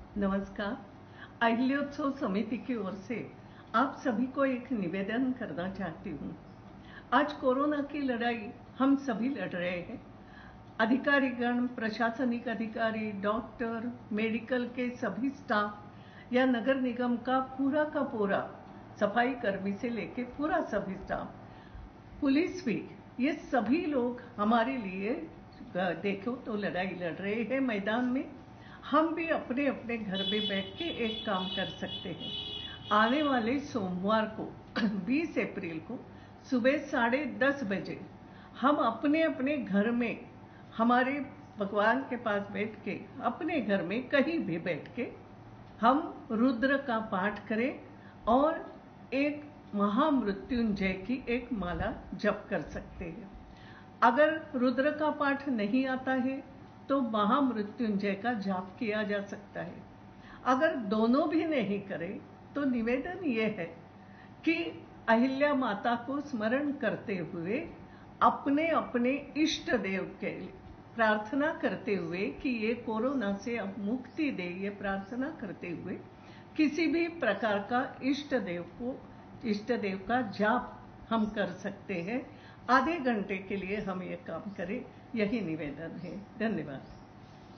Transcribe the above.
नमस्कार। अहिल्याोत्सव समिति की ओर से आप सभी को एक निवेदन करना चाहती हूँ। आज कोरोना की लड़ाई हम सभी लड़ रहे हैं। अधिकारीगण, प्रशासनिक अधिकारी, डॉक्टर, मेडिकल के सभी स्टाफ या नगर निगम का पूरा सफाई कर्मी से लेके पूरा सभी स्टाफ, पुलिस भी, ये सभी लोग हमारे लिए देखो तो लड़ाई लड़ रहे हैं मैदान में। हम भी अपने अपने घर में बैठ के एक काम कर सकते हैं। आने वाले सोमवार को 20 अप्रैल को सुबह 10:30 बजे हम अपने अपने घर में हमारे भगवान के पास बैठ के, अपने घर में कहीं भी बैठ के हम रुद्र का पाठ करें और एक महामृत्युंजय की एक माला जप कर सकते हैं। अगर रुद्र का पाठ नहीं आता है तो महामृत्युंजय का जाप किया जा सकता है। अगर दोनों भी नहीं करें तो निवेदन ये है कि अहिल्या माता को स्मरण करते हुए अपने अपने इष्ट देव के लिए प्रार्थना करते हुए कि ये कोरोना से अब मुक्ति दे, ये प्रार्थना करते हुए किसी भी प्रकार का इष्ट देव का जाप हम कर सकते हैं। आधे घंटे के लिए हम ये काम करें, यही निवेदन है। धन्यवाद।